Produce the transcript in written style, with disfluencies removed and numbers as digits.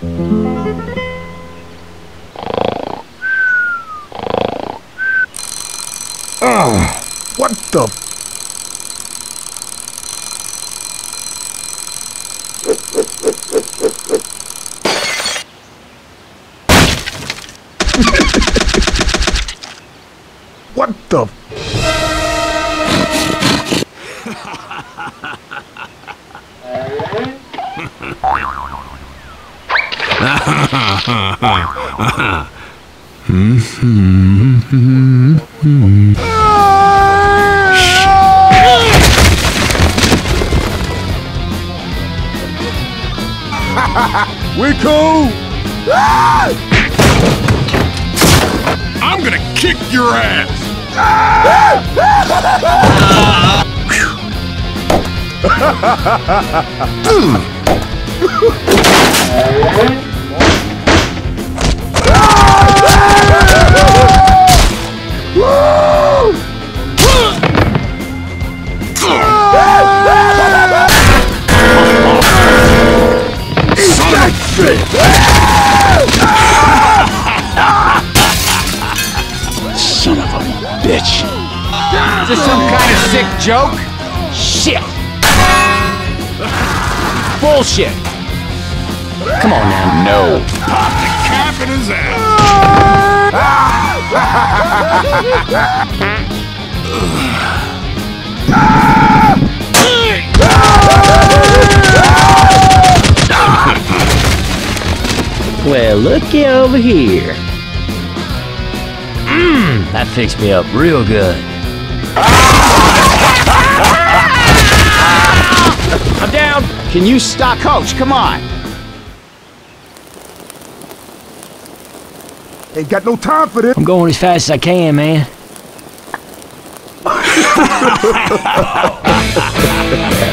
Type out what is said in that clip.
What the? What the? We cool. I'm gonna kick your ass! Son of a bitch. Is this some kind of sick joke? Shit! Bullshit! Come on now. No. Pop the cap in his ass! Well, looky over here. That fixed me up real good. I'm down! Can you stop? Coach, come on! Ain't got no time for this. I'm going as fast as I can, man.